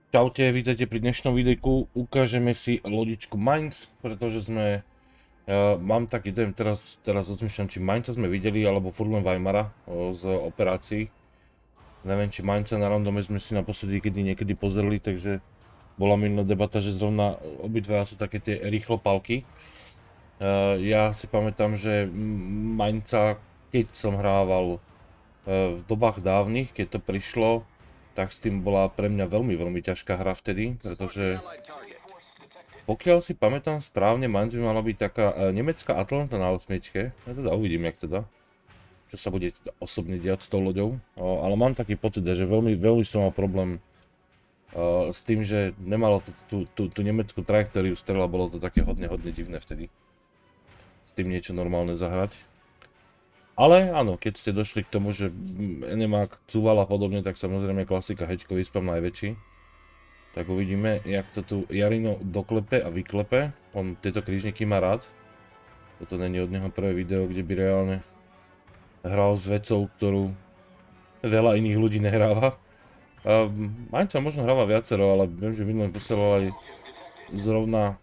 Čaute, vítajte pri dnešnom videjku. Ukážeme si lodičku Mainz, pretože mám taký dojem, teraz rozmýšľam, či Mainza sme videli, alebo furt len Weimara z operácií. Neviem, či Mainza na randome sme si naposledy niekedy pozreli, takže bola minulá debata, že zrovna obidva sú také tie rýchlopalky. Ja si pamätám, že Mainza, keď som hrával v dobách dávnych, keď to prišlo, tak s tým bola pre mňa veľmi ťažká hra vtedy, pretože pokiaľ si pamätám správne, Mainz by mala byť taká nemecká Atlanta na osmičke. Ja teda uvidím, jak teda, čo sa bude teda osobne diať s tou loďou. Ale mám taký pocit, že veľmi som mal problém s tým, že nemalo tú nemeckú trajektóriu strela, bolo to také hodne divné vtedy. S tým niečo normálne zahrať. Ale áno, keď ste došli k tomu, že NMAK cúval a podobne, tak samozrejme klasika hečkový spam najväčší. Tak uvidíme, jak to tu Jarino doklepe a vyklepe. On tieto krížniky má rád. Toto není od neho prvé video, kde by reálne hral s vecou, ktorú veľa iných ľudí nehráva. Mainza možno hráva viacero, ale viem, že minulé posielal aj zrovna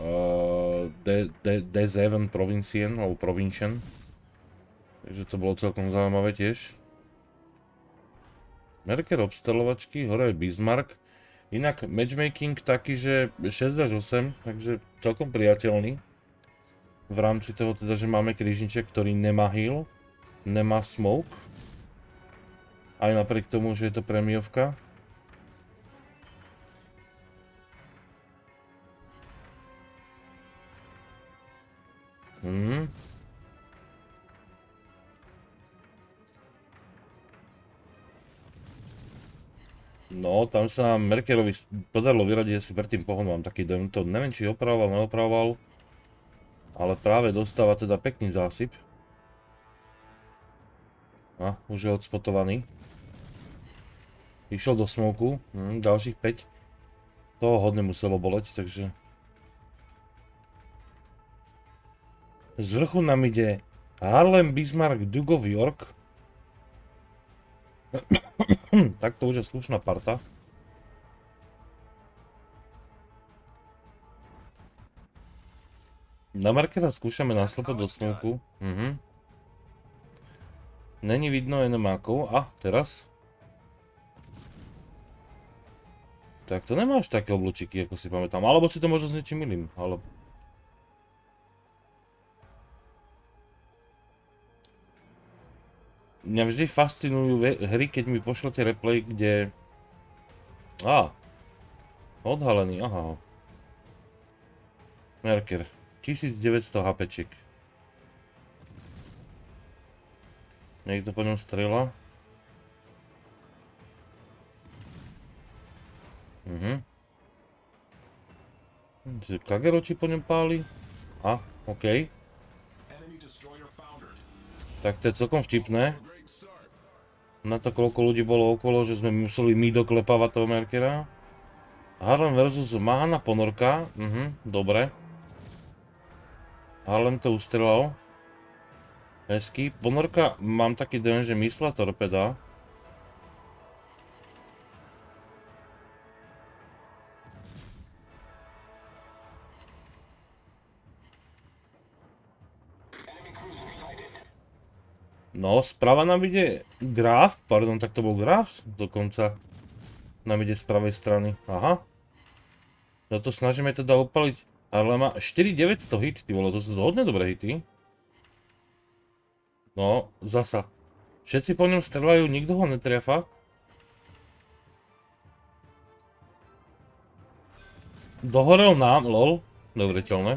D7 Provincien, alebo Provincian. Takže to bolo celkom zaujímavé tiež. Merker obstelovačky, hore je Bismarck. Inak matchmaking taký, že 6 až 8, takže celkom priateľný. V rámci toho teda, že máme krížniček, ktorý nemá heal, nemá smoke. Aj napriek tomu, že je to prémiovka. No, tam sa nám Merkerovi podarilo vyradiť asi pred tým pohon, mám taký dojem, to neviem, či opravoval, neopravoval, ale práve dostáva teda pekný zásyp. A, už je odspotovaný. Išiel do smoku, ďalších 5. Toho hodne muselo boleť, takže... Z vrchu nám ide Harlem, Bismarck, Duke of York. Tak to už je slušná parta. Na markera skúšame naslepať do smoku. Není vidno NMákov. A, teraz. Tak to nemáš také oblúčiky, ako si pamätám. Alebo si to možno s niečím milým, ale... Mňa vždy fascinujú hry, keď mi pošlete replay, kde... Odhalený, aha. Merker. 1900 HPček. Niekto po ňom strieľa. Kageroči po ňom páli. Okej. Tak to je celkom vtipné. Na to, koľko ľudí bolo okolo, že sme museli my doklepávať toho Merkera. Harlem versus Mahana ponorka. Dobre. Harlem to ustrelal. Hezky. Ponorka, mám taký dojem, že myslela torpeda. No, sprava nám ide Graf, pardon, tak to bol Graf dokonca. Nám ide z pravej strany, aha. No to snažíme teda upaliť, ale má 4900 hit, ty vole, to sú hodne dobré hity. No, zasa. Všetci po ňom strelajú, nikto ho netriafa. Dohorel nám, lol, neuveriteľné.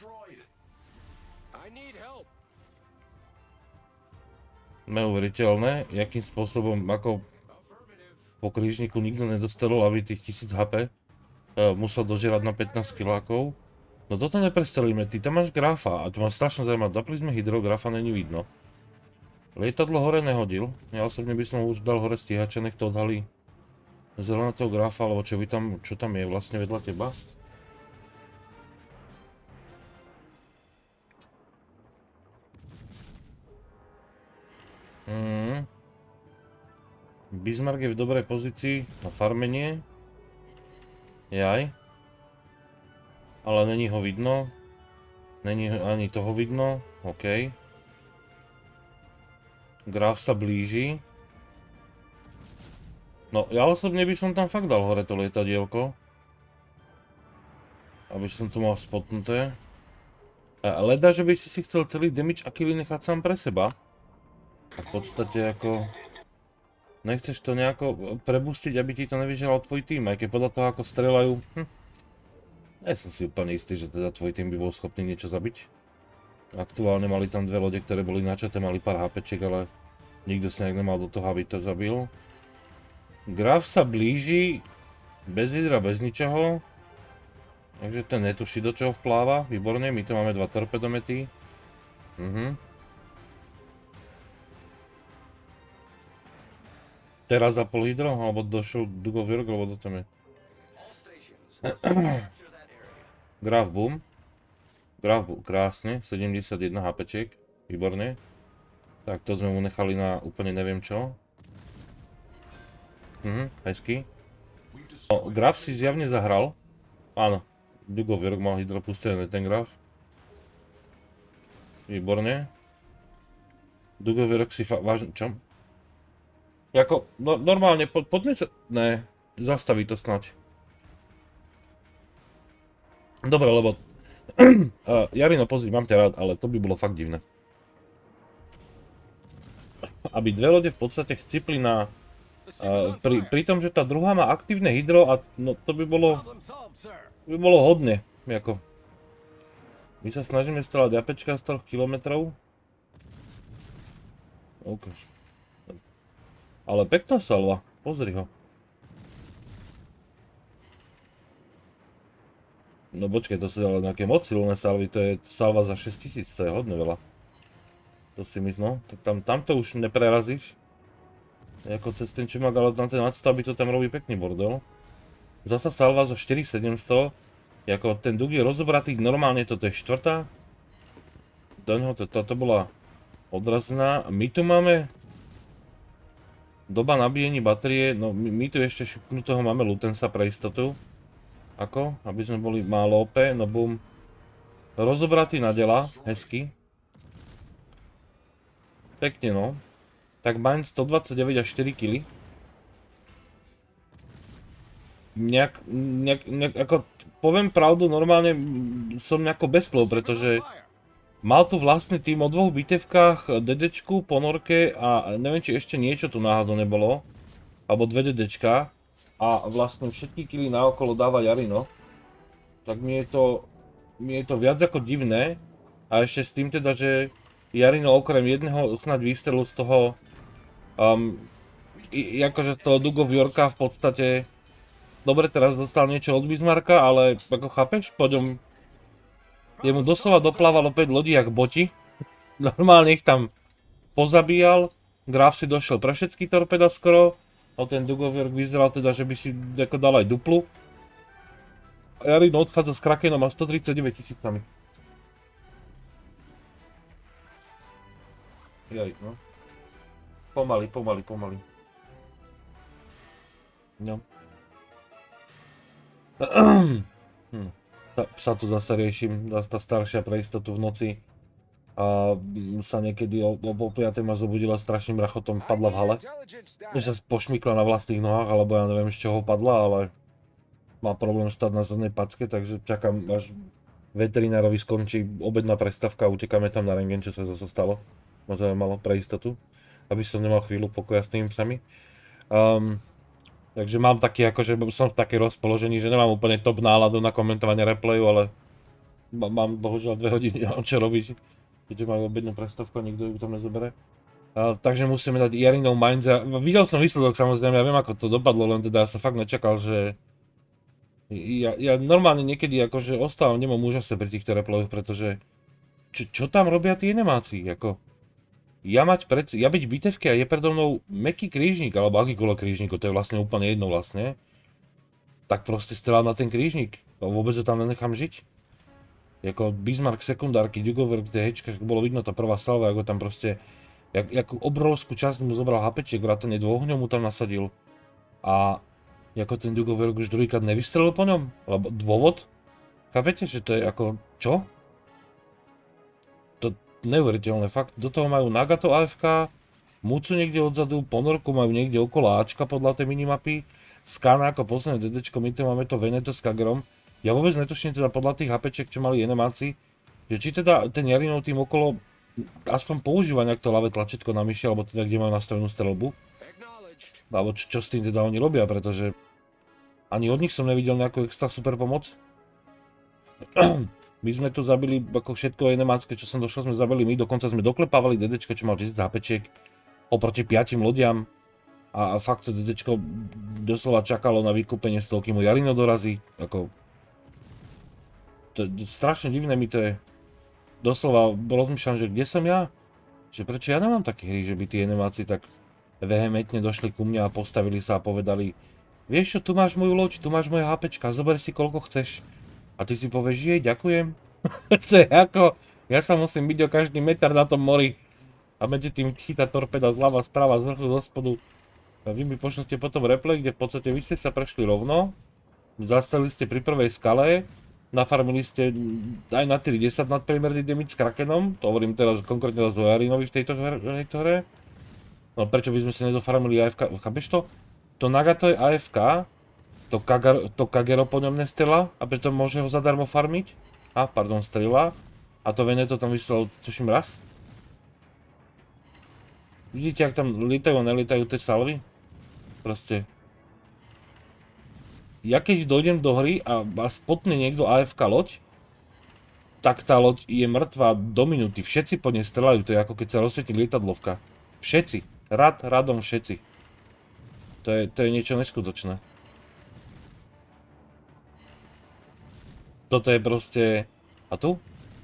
Neuveriteľné, jakým spôsobom, ako po krížniku nikto nedostrelil, aby tých 1000 HP musel dožerať na 15 kilákov. No toto neprestrelíme, ty tam máš Grafa a to ma strašne zaujíma, dapli sme hydro, Grafa není vidno. Lietadlo hore nehodil, ja osobne by som už dal hore stíhača, nech to odhalí zrovna toho Grafa, alebo čo tam je vlastne vedľa teba. Bismarck je v dobrej pozícii na farmenie. Jaj. Ale není ho vidno. Není ani toho vidno. OK. Graf sa blíži. No, ja osobne by som tam fakt dal hore to lietadielko. Aby som to mal spotnuté. Leda, že by si chcel celý damage Akily nechať sám pre seba. A v podstate ako... Nechceš to nejako prebustiť, aby ti to nevyžeral tvoj tým, aj keď podľa toho ako strelajú... Ja som si úplne istý, že teda tvoj tým by bol schopný niečo zabiť. Aktuálne mali tam dve lode, ktoré boli načaté, mali pár HPčiek, ale nikto sa nejak nemal do toho, aby to zabil. Graf sa blíži, bez hydra, bez ničoho. Takže ten netuší, do čoho vpláva, výborne, my tu máme dva torpedomety. Teraz zapol hydro, alebo došiel Dugovjork, alebo do tam je. Graf boom. Graf boom, krásne, 71 HPčiek, výborne. Tak to sme mu nechali na úplne neviem čo. Hezky. Graf si zjavne zahral. Áno, Dugovjork mal hydro pustené, ten graf. Výborne. Dugovjork si vážne, čo? Jako, normálne, poďme sa... Ne, zastaví to snať. Dobre, lebo... Jarino, pozri, mám ťa rád, ale to by bolo fakt divné. Aby dve lode v podstate chcipli na... pri tom, že tá druhá má aktívne hydro a no, to by bolo... by bolo hodne, jako. My sa snažíme strelať APčka z 3 km. OK. Ale pekná salva, pozri ho. No počkej, to sú ale nejaké moc silné salvy, to je salva za 6000, to je hodne veľa. To si myslím, no, tak tam to už neprerazíš. Jako cez ten čumák, ale na ten nadstavby to tam robí pekný bordel. Zasa salva za 4700, jako ten dug je rozobratý, normálne toto je štvrtá. Do neho to bola odrazená. My tu máme doba nabíjení batérie, no my tu ešte šupnutého máme Lutensa pre istotu. Ako? Aby sme boli málo OP, no bum. Rozobratý na dela, hezky. Pekne no. Tak Bind 129 a 4 kg. Nejak, ako, poviem pravdu, normálne som nejako bez slov, pretože mal tu vlastný tým o dvoch bitevkách, DDčku, ponorke a neviem, či ešte niečo tu náhodou nebolo. Alebo dve DDčka. A vlastne všetky kily naokolo dáva Jarino. Tak mi je to viac ako divné. A ešte s tým teda, že Jarino okrem jedného snad výstrelu z toho akože z toho Dugovjorka v podstate dobre, teraz dostal niečo od Bismarcka, ale ako chápeš, poďom jemu doslova doplávalo 5 lodí jak boti. Normálne ich tam pozabíjal. Graf si došiel pre všetky torpeda skoro. A ten Dugovjork vyzeral teda, že by si ako dal aj duplu. A Jarino odchádza s Krakenom a 139 000. Jaj, no. Pomaly. No. Sa tu zase riešim, tá staršia pre istotu v noci. A sa niekedy o 5. ma zobudila strašným rachotom, padla v hale. Že sa pošmykla na vlastných nohách, alebo ja neviem z čoho padla, ale má problém stať na zadnej packe, takže čakám, až veterinárovi skončí obedná prestávka a utekáme tam na rentgen, čo sa zase stalo. Ma zaujímalo pre istotu, aby som nemal chvíľu pokoja s tým psami. Takže mám taký, akože som v takej rozpoložení, že nemám úplne top náladu na komentovanie replayu, ale mám bohužiaľ 2 hodiny, nemám čo robiť. Keďže majú obednú prestávku a nikto ju tam nezabere. Takže musíme dať Jarinov Minds. Videl som výsledok samozrejme, ja viem ako to dopadlo, len teda ja som fakt nečakal, že... Ja normálne niekedy akože ostávam nemom úžasne pri týchto replayoch, pretože... Čo tam robia tí enemáci, ako... Ja byť v bitevke a je predo mnou mäkký krížnik, alebo akýkoľvek krížnik, to je vlastne úplne jedno vlastne. Tak proste strelám na ten krížnik. A vôbec ho tam nenechám žiť. Jako Bismarck sekundárky, Dugovjork, THčka, bolo vidno tá prvá salva, ako tam proste... Jakú obrovskú časť mu zobral HPčiek, vrátane 2 ohňov mu tam nasadil. A Ako ten Dugoverok už druhýkrát nevystrelil po ňom? Lebo dôvod? Chápete, že to je ako... Čo? To neuveriteľné, fakt. Do toho majú Nagato AFK, Mucu niekde odzadu, ponorku majú niekde okolo Ačka podľa tej minimapy, Skana ako posledné DDčko, my tu máme to Veneto s Kagerom. Ja vôbec netuším teda podľa tých HPček, čo mali enemáci, že či teda ten Jarinov tým okolo aspoň používa nejak to ľavé tlačítko na myši, alebo teda kde majú nastavenú streľbu. Alebo čo s tým teda oni robia, pretože ani od nich som nevidel nejakú extra super pomoc. My sme tu zabili ako všetko enemácké, čo som došiel, sme zabili my, dokonca sme doklepávali DDčko, čo mal 1000 HPček oproti 5 lodiam. A fakt to DDčko doslova čakalo na vykúpenie z toho, kým mu Jarino dorazí. Ako... To je strašne divné mi to je. Doslova rozmýšľam, že kde som ja? Že prečo ja nemám také hry, že by tí enemáci tak vehementne došli ku mne a postavili sa a povedali: vieš čo, tu máš moju loď, tu máš moje HPčka, zober si koľko chceš. A ty si povieš: jej, ďakujem. To je ako... Ja sa musím byť o každý meter na tom mori. A medzi tým chytá torpeda zľava, správa, z vrchu, zo spodu. A vy mi pošlete potom replay, kde v podstate vy ste sa prešli rovno, zastali ste pri prvej skale, nafarmili ste aj na 10 nadpriemerný damage s Krakenom, to hovorím teraz konkrétne o Jarinovi v tejto hre. No prečo by sme si nedofarmili AFK, chápeš to? To Nagato je AFK, to Kagero po ňom nestrela a preto môže ho zadarmo farmiť. A, pardon, strela. A to Veneto tam vyslal, tuším, raz. Vidíte, jak tam lietajú a nelietajú tie salvy? Proste. Ja keď dojdem do hry a spotne niekto AFK loď, tak tá loď je mŕtva do minúty. Všetci po nej strelajú, to je ako keď sa rozsvietí lietadlovka. Všetci. Radom všetci. To je niečo neskutočné. Toto je proste... A tu?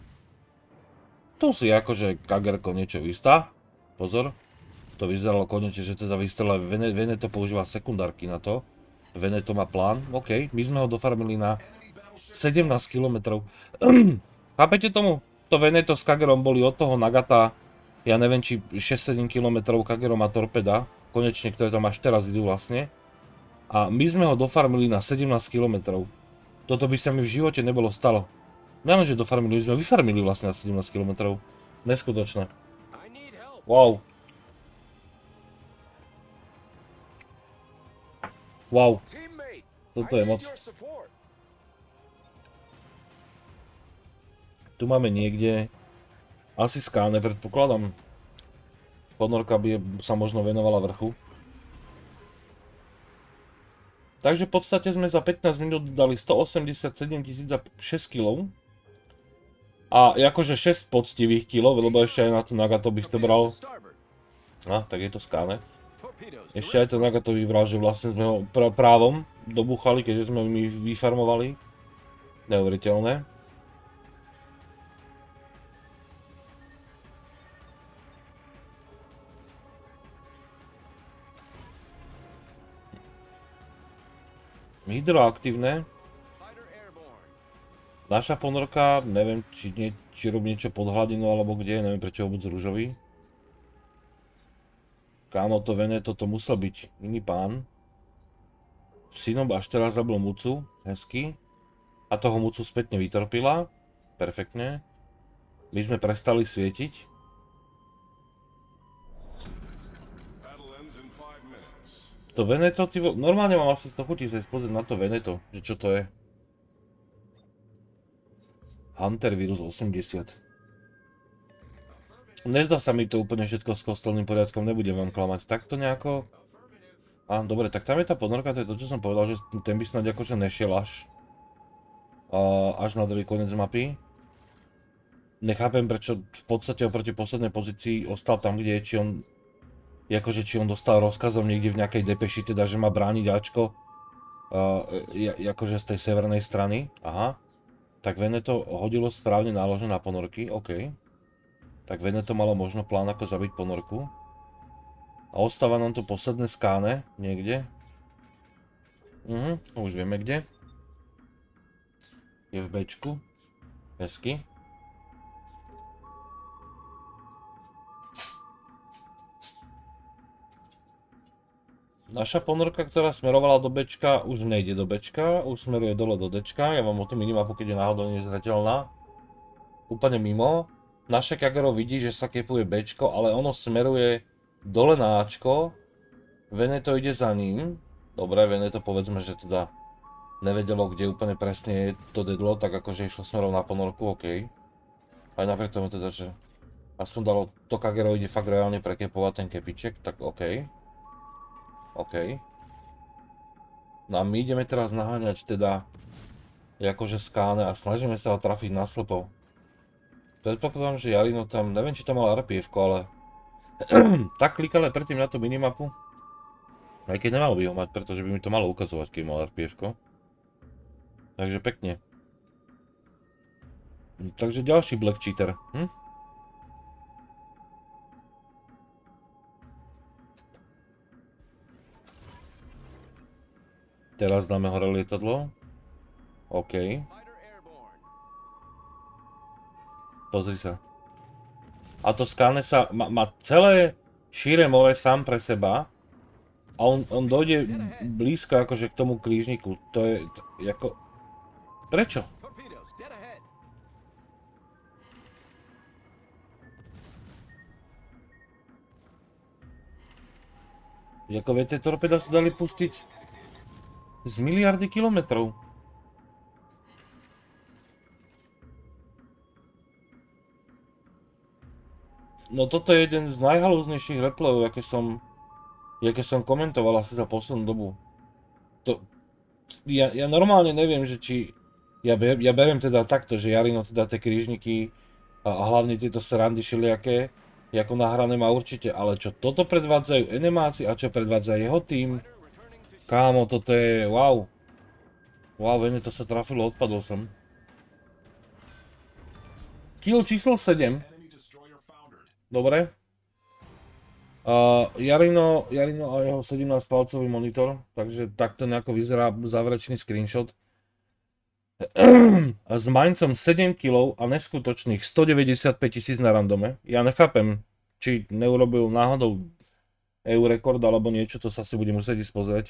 Tu si akože Kagerko niečo vystá. Pozor. To vyzeralo konečne, že teda vystrelá. Veneto používa sekundárky na to. Veneto má plán. OK, my sme ho dofarmili na 17 km. Chápete tomu? To Veneto s Kagerom boli od toho Nagata, ja neviem, či 6-7 km Kagerom a torpeda. Konečne, ktoré tam až teraz idú vlastne. A my sme ho dofarmili na 17 km. Toto by sa mi v živote nebolo stalo. Nielen, že dofarmili, my sme vyfarmili vlastne na 17 km. Neskutočné. Wow. Wow. Toto je moc. Tu máme niekde asi skáne, predpokladám. Ponorka by sa možno venovala vrchu. Takže v podstate sme za 15 minút dali 187 000 za 6 kg. A akože 6 poctivých kg, lebo ešte aj na to Nagato bych to bral. A, tak je to skáne. Ešte aj to Nagato vybral, že vlastne sme ho právom dobuchali, keďže sme my vyfarmovali. Neuveriteľné. Hydroaktívne. Naša ponorka, neviem, či robí niečo pod hladinou alebo kde, neviem prečo je vôbec rúžový. Kámo, to Veneto, to musel byť iný pán. Synom až teraz zabil Mucu, hezky. A toho Mucu spätne vytorpila. Perfektne. My sme prestali svietiť. To Veneto, normálne mám asi 100 chutí sa pozrieť na to Veneto, že čo to je. Hunter Virus 80. Nezdá sa mi to úplne všetko s kostolným poriadkom, nebudem vám klamať. Takto nejako... Á, dobre, tak tam je tá ponorka, to je to, čo som povedal, že ten by snáď akože nešiel až na druhý koniec mapy. Nechápem, prečo v podstate oproti poslednej pozícii ostal tam, kde je, či on dostal rozkazom niekde v nejakej depeši, teda, že má brániť Ačko. Akože z tej severnej strany, aha. Tak Veneto hodilo správne náložené na ponorky, OK. Tak Veneto malo možno plán, ako zabiť ponorku. A ostáva nám tu posledné skáne, niekde. Už vieme kde. Je v Bčku. Hezky. Naša ponorka, ktorá smerovala do Bčka, už nejde do Bčka, už smeruje dole do Dčka. Ja mám o tú minimapu, keď je náhodou nezreteľná. Úplne mimo. Naše Kagero vidí, že sa kepuje Bčko, ale ono smeruje dole na Ačko. Veneto ide za ním. Dobre, Veneto povedzme, že teda nevedelo, kde úplne presne je to dedlo, tak akože išlo smerom na ponorku, OK. Aj napriek tomu teda, že aspoň dalo, to Kagero ide fakt reálne prekepovať ten kepiček, tak OK. OK. No a my ideme teraz naháňať teda akože skáne a snažíme sa ho trafiť naslepo. Predpokladám, že Jarino tam, neviem či tam mal RPF-ko, ale tak klikal aj predtým na tú minimapu. Aj keď nemalo by ho mať, pretože by mi to malo ukazovať, keď mal RPF-ko. Takže pekne. Takže ďalší Black Cheater. Teraz dáme hore lietadlo. OK. Pozri sa. A to skáne sa má celé šíre more sám pre seba. A on dojde blízko akože k tomu krížniku. To je ako... Prečo? Jako viete, torpeda sa dali pustiť z miliardy kilometrov. No toto je jeden z najhalúznejších replayov, jaké som komentoval asi za poslednú dobu. Ja normálne neviem, že či... Ja beriem teda takto, že Jarino teda tie krížniky a hlavne tieto srandy všelijaké, ako nahrané má určite, ale čo toto predvádzajú animáci a čo predvádza jeho tým, kámo, toto je wow. Wow, to sa trafilo, odpadol som. Kill číslo 7. Dobre. Jarino a jeho 17-palcový monitor, takže takto nejako vyzerá záverečný screenshot. S Mainzom 7 kg a neskutočných 195 000 na randome. Ja nechápem, či neurobil náhodou EU rekord alebo niečo, to sa si bude musieť ísť pozrieť.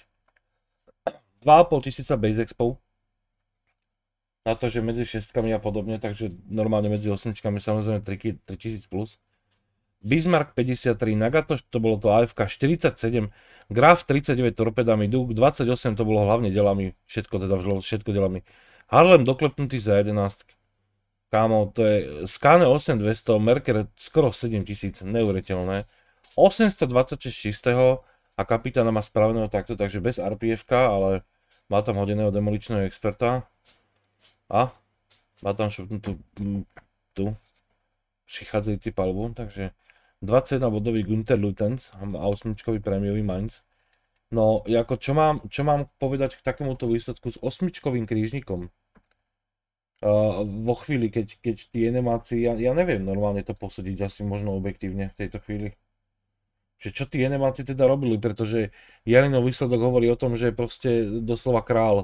2500 base expo. Na to, že medzi šestkami a podobne, takže normálne medzi osmičkami samozrejme 3000 plus. Bismarck 53, Nagato, to bolo to AFK 47, Graf 39 torpedami, Duke 28, to bolo hlavne delami, všetko delami. Harlem doklepnutý za 11. Kámo, to je Skane 8200, Merker skoro 7000, neuveriteľné. 826 čistého a kapitána má spraveného takto, takže bez RPF-ka, ale má tam hodeného demoličného experta. A má tam šupnutú tu prichádzajúci palbu, takže 21 bodový Günther Lutens a 8-čkový prémiový Mainz. No, ako čo mám povedať k takémuto výsledku s 8-čkovým krížnikom? Vo chvíli, keď tí animácii, ja neviem normálne to posúdiť asi možno objektívne v tejto chvíli. Že čo tí animáci teda robili, pretože Jarinov výsledok hovorí o tom, že je proste doslova král.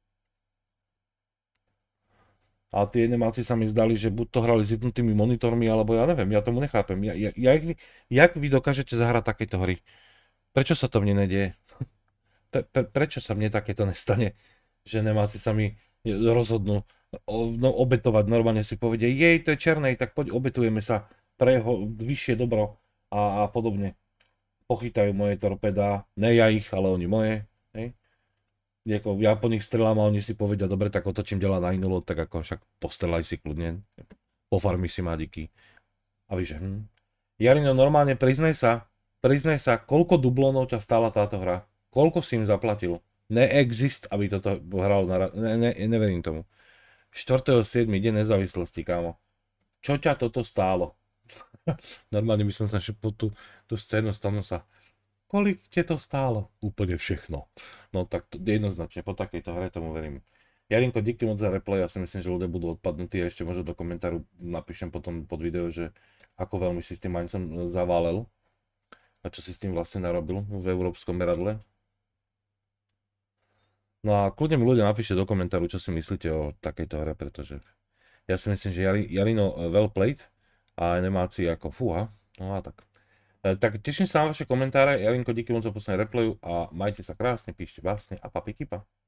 A tie animáci sa mi zdali, že buď to hrali s vypnutými monitormi, alebo ja neviem, ja tomu nechápem. Jak vy dokážete zahrať takéto hry? Prečo sa to mne nedieje? Prečo sa mne takéto nestane? Že animáci sa mi rozhodnú obetovať, normálne si povedia, jej, to je černej, tak poď obetujeme sa pre jeho vyššie dobro a podobne. Pochytajú moje torpedá, ne ja ich, ale oni moje. Hej. Ja po nich strelám a oni si povedia, dobre, tak otočím dela na inú loď, tak ako však postrelaj si kľudne, pofarmi si mádiky. A víš, Jarino, normálne priznaj sa, koľko dublónov ťa stála táto hra? Koľko si im zaplatil? Neexist, aby toto hral na... Neverím tomu. 4.7. deň nezávislosti, kámo. Čo ťa toto stálo? Normálne by som sa šepol tú scénu, stavno sa. Kolik te to stálo? Úplne všechno. No tak jednoznačne, po takejto hre tomu verím. Jarinko, díky moc za replay, ja si myslím, že ľudia budú odpadnutí a ešte možno do komentáru napíšem potom pod video, že ako veľmi si s tým Mainzom zaválel a čo si s tým vlastne narobil v európskom meradle. No a kľudne mi ľudia napíšte do komentáru, čo si myslíte o takejto hre, pretože ja si myslím, že Jarino well played a animácii ako fúha, no a tak. Tak teším sa na vaše komentáre, Jarinko, díky moc za posledné replayu a majte sa krásne, píšte básne a papi kipa.